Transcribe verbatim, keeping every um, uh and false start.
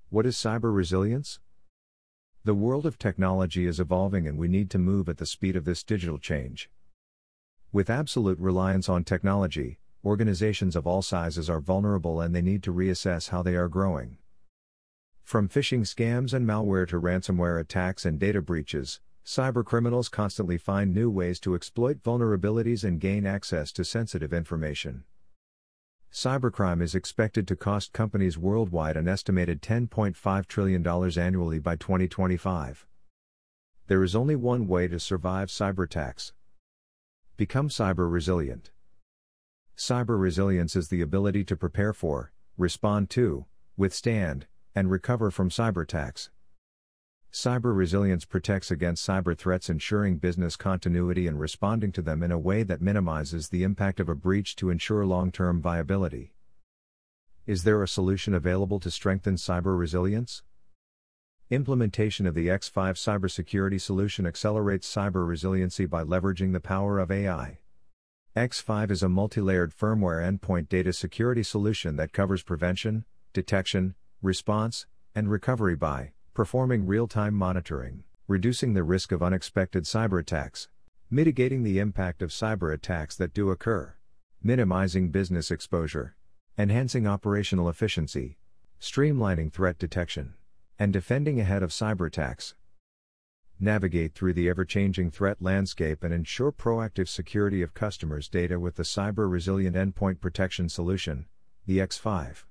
What is cyber resilience? The world of technology is evolving and we need to move at the speed of this digital change. With absolute reliance on technology, organizations of all sizes are vulnerable and they need to reassess how they are growing. From phishing scams and malware to ransomware attacks and data breaches, cybercriminals constantly find new ways to exploit vulnerabilities and gain access to sensitive information. Cybercrime is expected to cost companies worldwide an estimated ten point five trillion dollars annually by twenty twenty-five. There is only one way to survive cyberattacks. Become cyber resilient. Cyber resilience is the ability to prepare for, respond to, withstand, and recover from cyberattacks. Cyber resilience protects against cyber threats, ensuring business continuity and responding to them in a way that minimizes the impact of a breach to ensure long-term viability. Is there a solution available to strengthen cyber resilience? Implementation of the x phy cybersecurity solution accelerates cyber resiliency by leveraging the power of A I. x phy is a multi-layered firmware endpoint data security solution that covers prevention, detection, response, and recovery by performing real-time monitoring, reducing the risk of unexpected cyberattacks, mitigating the impact of cyberattacks that do occur, minimizing business exposure, enhancing operational efficiency, streamlining threat detection, and defending ahead of cyberattacks. Navigate through the ever-changing threat landscape and ensure proactive security of customers' data with the cyber-resilient endpoint protection solution, the x phy.